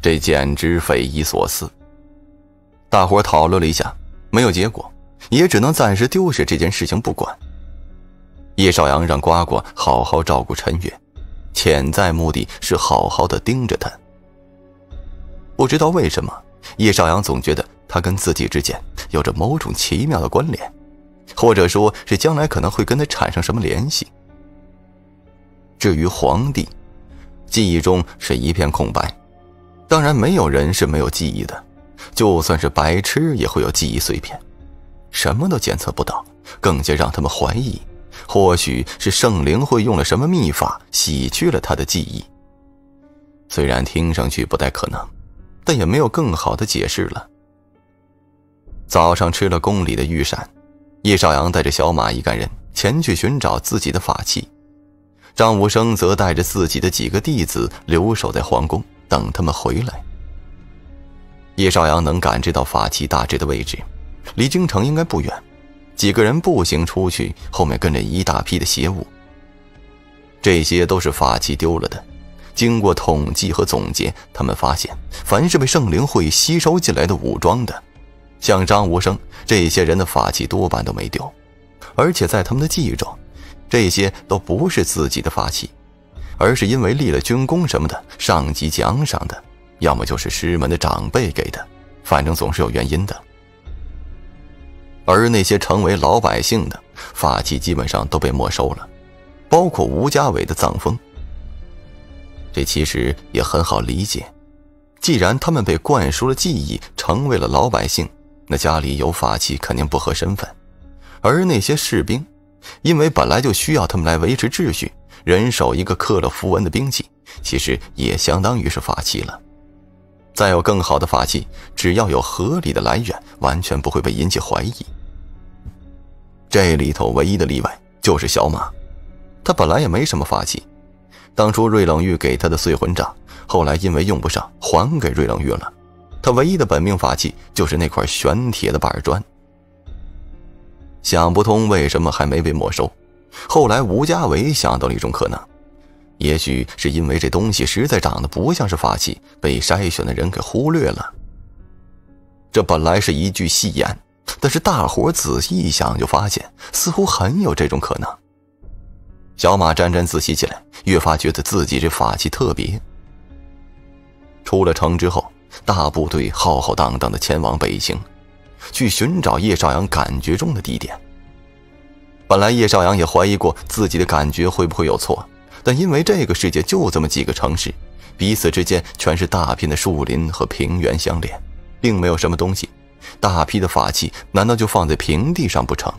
这简直匪夷所思。大伙讨论了一下，没有结果，也只能暂时丢下这件事情不管。叶少阳让呱呱好好照顾陈月，潜在目的是好好的盯着他。不知道为什么，叶少阳总觉得他跟自己之间有着某种奇妙的关联，或者说是将来可能会跟他产生什么联系。至于皇帝，记忆中是一片空白，当然没有人是没有记忆的，就算是白痴也会有记忆碎片，什么都检测不到，更加让他们怀疑，或许是圣灵会用了什么秘法洗去了他的记忆。虽然听上去不太可能，但也没有更好的解释了。早上吃了宫里的御膳，叶少阳带着小马一干人前去寻找自己的法器，张武生则带着自己的几个弟子留守在皇宫等他们回来。叶少阳能感知到法器大致的位置，离京城应该不远，几个人步行出去，后面跟着一大批的邪物。这些都是法器丢了的，经过统计和总结，他们发现凡是被圣灵会吸收进来的武装的，像张无生这些人的法器多半都没丢，而且在他们的记忆中，这些都不是自己的法器，而是因为立了军功什么的，上级奖赏的，要么就是师门的长辈给的，反正总是有原因的。而那些成为老百姓的法器基本上都被没收了，包括吴家伟的藏风。这其实也很好理解，既然他们被灌输了记忆，成为了老百姓，那家里有法器肯定不合身份。而那些士兵，因为本来就需要他们来维持秩序，人手一个刻了符文的兵器，其实也相当于是法器了。再有更好的法器，只要有合理的来源，完全不会被引起怀疑。这里头唯一的例外就是小马，他本来也没什么法器，当初瑞冷玉给他的碎魂杖，后来因为用不上还给瑞冷玉了，他唯一的本命法器就是那块玄铁的板砖。想不通为什么还没被没收，后来吴家伟想到了一种可能，也许是因为这东西实在长得不像是法器，被筛选的人给忽略了。这本来是一句戏言，但是大伙仔细一想就发现似乎很有这种可能。小马沾沾自喜起来，越发觉得自己这法器特别。出了城之后，大部队浩浩荡荡地前往北京，去寻找叶少阳感觉中的地点。本来叶少阳也怀疑过自己的感觉会不会有错，但因为这个世界就这么几个城市，彼此之间全是大片的树林和平原相连，并没有什么东西，大批的法器难道就放在平地上不成？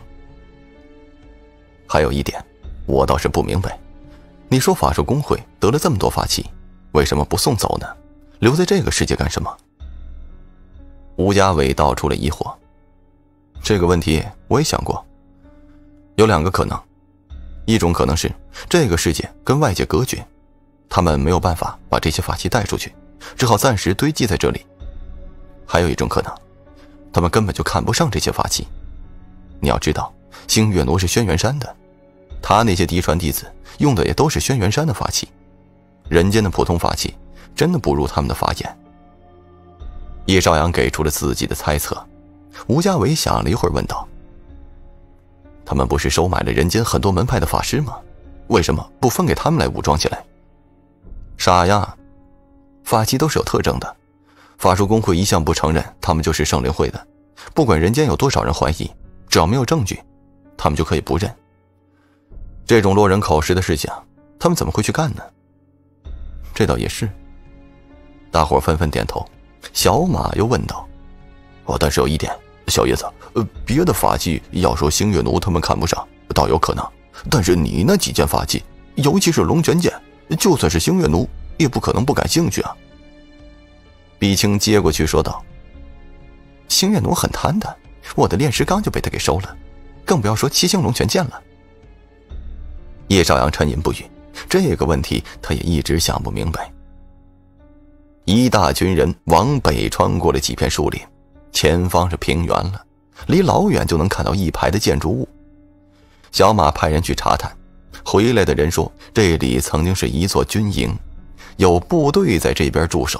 还有一点我倒是不明白，你说法术公会得了这么多法器，为什么不送走呢？留在这个世界干什么？吴家伟道出了疑惑。这个问题我也想过，有两个可能，一种可能是这个世界跟外界隔绝，他们没有办法把这些法器带出去，只好暂时堆积在这里。还有一种可能，他们根本就看不上这些法器。你要知道，星月奴是轩辕山的，他那些嫡传弟子用的也都是轩辕山的法器，人间的普通法器真的不如他们的法眼。叶少阳给出了自己的猜测。吴家伟想了一会儿问道，他们不是收买了人间很多门派的法师吗？为什么不分给他们来武装起来？傻呀，法器都是有特征的，法术公会一向不承认他们就是圣灵会的，不管人间有多少人怀疑，只要没有证据，他们就可以不认。这种落人口实的事情，他们怎么会去干呢？这倒也是。大伙纷纷点头。小马又问道，但是有一点，小叶子，别的法器要说星月奴他们看不上倒有可能，但是你那几件法器，尤其是龙泉剑，就算是星月奴也不可能不感兴趣啊。毕青接过去说道，星月奴很贪的，我的炼石纲就被他给收了，更不要说七星龙泉剑了。叶少阳沉吟不语，这个问题他也一直想不明白。一大群人往北穿过了几片树林，前方是平原了，离老远就能看到一排的建筑物。小马派人去查探，回来的人说这里曾经是一座军营，有部队在这边驻守，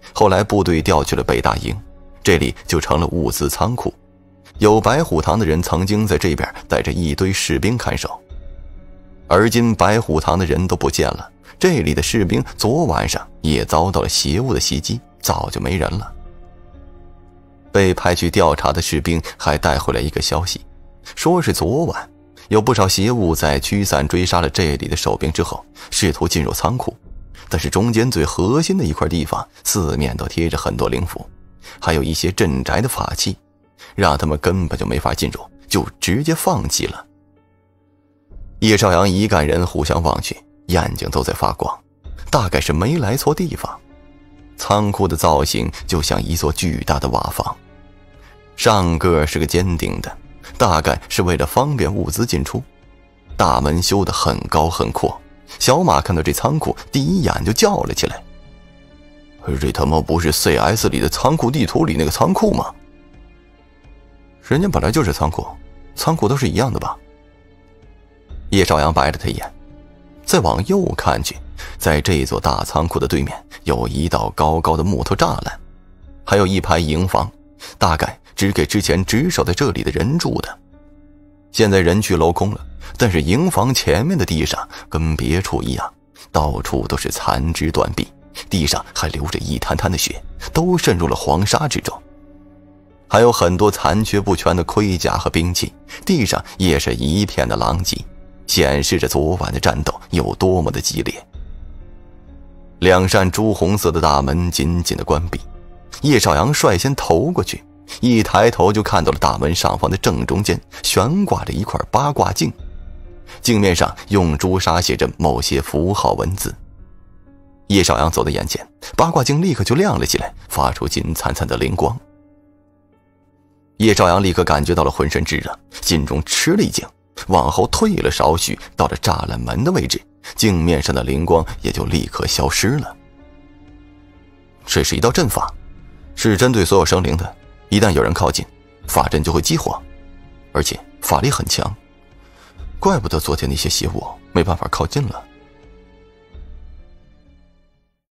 后来部队调去了北大营，这里就成了物资仓库。有白虎堂的人曾经在这边带着一堆士兵看守，而今白虎堂的人都不见了，这里的士兵昨晚上也遭到了邪物的袭击，早就没人了。被派去调查的士兵还带回来一个消息，说是昨晚有不少邪物在驱散追杀了这里的守兵之后，试图进入仓库，但是中间最核心的一块地方四面都贴着很多灵符，还有一些镇宅的法器，让他们根本就没法进入，就直接放弃了。叶少阳一干人互相望去，眼睛都在发光，大概是没来错地方。仓库的造型就像一座巨大的瓦房，上个是个尖顶的，大概是为了方便物资进出。大门修得很高很阔，小马看到这仓库第一眼就叫了起来：这他妈不是 CS 里的仓库地图里那个仓库吗？人家本来就是仓库，仓库都是一样的吧？叶少阳白了他一眼，再往右看去，在这座大仓库的对面有一道高高的木头栅栏，还有一排营房，大概只给之前值守在这里的人住的。现在人去楼空了，但是营房前面的地上跟别处一样，到处都是残肢断臂，地上还流着一滩滩的血，都渗入了黄沙之中。还有很多残缺不全的盔甲和兵器，地上也是一片的狼藉，显示着昨晚的战斗有多么的激烈。两扇朱红色的大门紧紧的关闭，叶少阳率先投过去，一抬头就看到了大门上方的正中间悬挂着一块八卦镜，镜面上用朱砂写着某些符号文字。叶少阳走到眼前，八卦镜立刻就亮了起来，发出金灿灿的灵光。叶少阳立刻感觉到了浑身炙热，心中吃了一惊，往后退了少许，到了栅栏门的位置，镜面上的灵光也就立刻消失了。这是一道阵法，是针对所有生灵的，一旦有人靠近，法阵就会激活，而且法力很强，怪不得昨天那些邪物没办法靠近了。